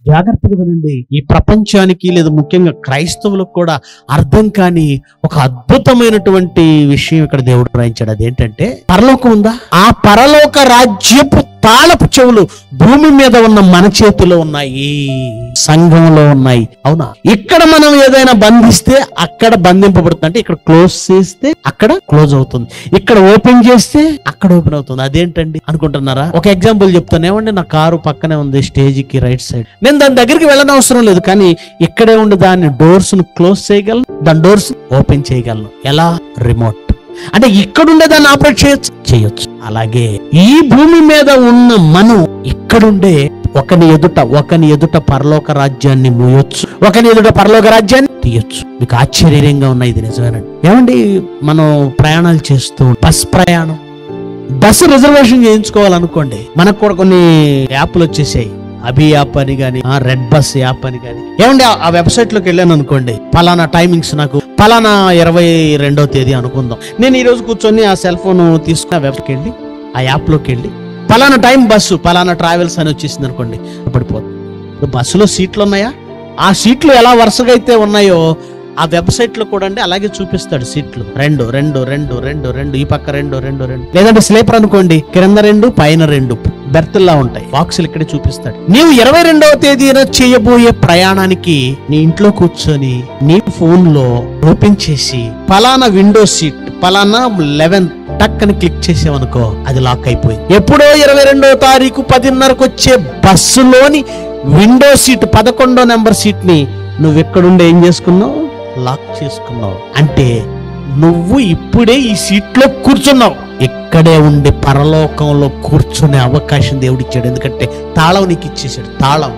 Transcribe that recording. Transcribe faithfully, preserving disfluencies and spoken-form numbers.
జాగ్రత్తగా వినండి. ఈ ప్రపంచానికి లేదా ముఖ్యంగా క్రైస్తవులకు కూడా అర్థం కాని ఒక అద్భుతమైనటువంటి విషయం ఇక్కడ దేవుడు రాయించాడు. అదేంటంటే పరలోకం ఉందా? ఆ పరలోక రాజ్యపు తాళపు చెవులు భూమి మీద ఉన్న మన చేతిలో ఉన్నాయి, సంఘంలో ఉన్నాయి. అవునా? ఇక్కడ మనం ఏదైనా బంధిస్తే అక్కడ బంధింపబడుతుంది, అంటే ఇక్కడ క్లోజ్ చేస్తే అక్కడ క్లోజ్ అవుతుంది, ఇక్కడ ఓపెన్ చేస్తే అక్కడ ఓపెన్ అవుతుంది. అదేంటండి అనుకుంటున్నారా? ఒక ఎగ్జాంపుల్ చెప్తాను. ఏమండి, నా కారు పక్కనే ఉంది స్టేజ్కి రైట్ సైడ్. నేను దాని దగ్గరికి వెళ్ళని అవసరం లేదు, కానీ ఇక్కడే ఉండి దాని డోర్స్ ను క్లోజ్ చేయగలను, దాని డోర్స్ ఓపెన్ చేయగలను. ఎలా? రిమోట్. అంటే ఇక్కడుండే దాన్ని ఆపరేట్ చేయొచ్చు చేయొచ్చు అలాగే ఈ భూమి మీద ఉన్న మనం ఇక్కడుండే ఒకని ఎదుట ఒకని ఎదుట పరలోక రాజ్యాన్ని మూయొచ్చు, ఒకని ఎదుట పరలోక రాజ్యాన్ని తీయొచ్చు. మీకు ఆశ్చర్యంగా ఉన్నాయి, ఇది నిజమేనండి. ఏమండి, మనం ప్రయాణాలు చేస్తూ బస్ ప్రయాణం బస్సు రిజర్వేషన్ చేయించుకోవాలనుకోండి, మనకు కూడా కొన్ని యాప్లు వచ్చేసాయి. అభి యాప్ అని గాని, రెడ్ బస్ యాప్ అని గాని. ఏమండి, ఆ వెబ్సైట్ లోకి వెళ్ళాను అనుకోండి, పలానా టైమింగ్స్, నాకు పలానా ఇరవై రెండో తేదీ అనుకుందాం, నేను ఈ రోజు కూర్చొని ఆ సెల్ ఫోన్ తీసుకుని ఆ వెబ్కి వెళ్ళి ఆ యాప్ లోకి వెళ్ళి పలానా టైం బస్సు పలానా ట్రావెల్స్ అని వచ్చేసింది అనుకోండి, పడిపోతుంది. బస్సులో సీట్లు ఉన్నాయా? ఆ సీట్లు ఎలా వరుసగా అయితే ఉన్నాయో ఆ వెబ్సైట్ లో కూడా అండి అలాగే చూపిస్తాడు. సీట్లు రెండు రెండు రెండు రెండు రెండు ఈ పక్క రెండు రెండు రెండు లేదంటే స్లీపర్ అనుకోండి, కింద రెండు పైన రెండు బెర్త్లా ఉంటాయి, బాక్సులు ఇక్కడే చూపిస్తాడు. నీవు ఇరవై రెండవ తేదీన చేయబోయే ప్రయాణానికి నీ ఇంట్లో కూర్చొని నీ ఫోన్ లో ఓపెన్ చేసి పలానా విండో సీట్ పలానా లెవెన్ టక్ అని క్లిక్ చేసావనుకో, అది లాక్ అయిపోయింది. ఎప్పుడో ఇరవై రెండో తారీఖు పదిన్నరకు వచ్చే బస్సులోని విండో సీట్ పదకొండో నెంబర్ సీట్ ని నువ్వు ఎక్కడుండి ఏం చేసుకున్నావు? లాక్ చేసుకున్నావు. అంటే నువ్వు ఇప్పుడే ఈ సీట్ లో కూర్చున్నావు. ఇక్కడే ఉండి పరలోకంలో కూర్చునే అవకాశం దేవుడిచ్చాడు. ఎందుకంటే తాళం నీకు ఇచ్చేసాడు. తాళం